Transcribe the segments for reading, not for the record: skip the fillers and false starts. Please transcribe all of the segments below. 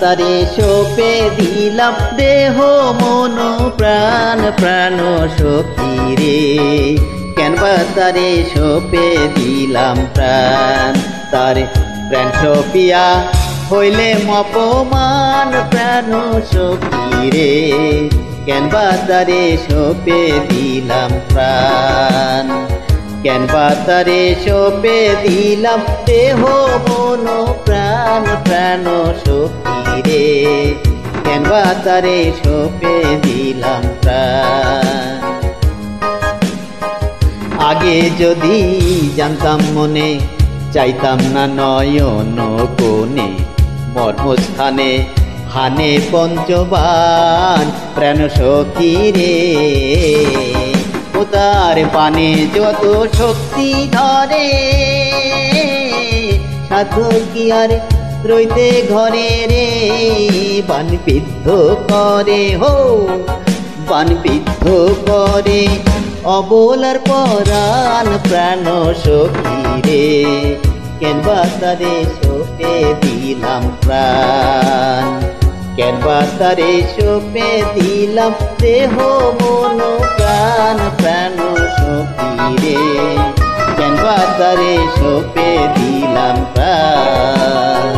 তারে সপে দিলাম দেহ মন প্রাণ প্রাণ সখী রে কেন বা তারে সপে দিলাম প্রাণ তারে প্রাণ সপিয়া হইলে অপমান প্রাণ সখী রে কেন বা তারে সপে দিলাম প্রাণ কেন বা তারে সপে দিলাম দেহ মন প্রাণ প্রাণ সখী রে কেন বা তারে সপে দিলাম প্রাণ আগে যদি জানতাম মনে চাইতাম না নয়ন কোণে মর্মস্থানে হানে পঞ্চবান প্রাণ সখী রে ও তার পানে যত শক্তি ধরে সাধু কি আর রইতে ঘরে রে বান বিদ্ধ করে হো বান বিদ্ধ করে অবলার পরাণ প্রাণ সখী রে কেন বা তারে সপে দিলাম প্রাণ কেন বা তারে সপে দিলাম দেহ মন প্রাণ প্রাণ সখী রে কেন বা তারে সপে দিলাম প্রাণ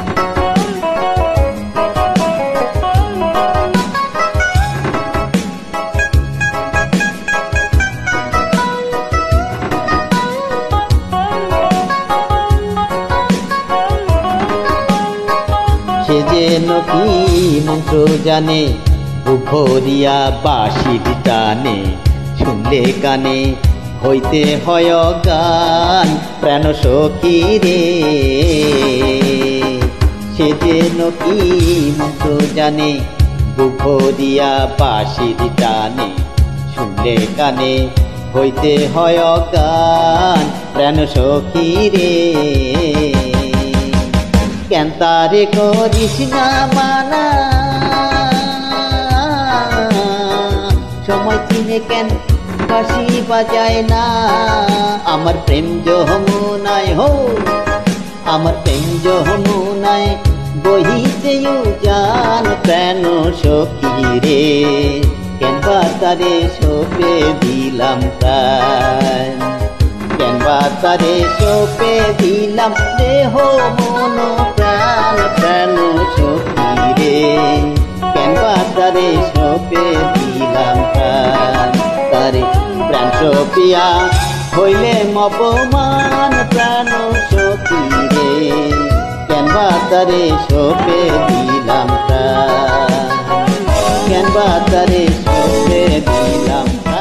সে যেন কি মন্ত্র জানে ভরিয়া বাঁশির টানে শুনলে কানে হইতে হয় গান প্রাণ সখী রে সে যেন কি মন্ত্র জানে ভরিয়া বাঁশির টানে শুনলে কানে হইতে হয় গান প্রাণ সখী রে কেন তারে করিস না মানা সময় চিনে কেন বাঁশি বাজায় না আমার প্রেম যমুনায় হো আমার প্রেম যমুনায় বহিতে উজান প্রাণ সখী রে কেন বা তারে সপে দিলাম প্রাণ কেন বা তারে সপে দিলাম দেহ মন প্রাণ প্রাণ সখী রে কেন বা তারে সপে দিলাম প্রাণ তারে প্রাণ সপিয়া হইলে অপমান প্রাণ সখী রে কেন বা তারে সপে দিলাম প্রাণ কেন বা তারে সপে দিলাম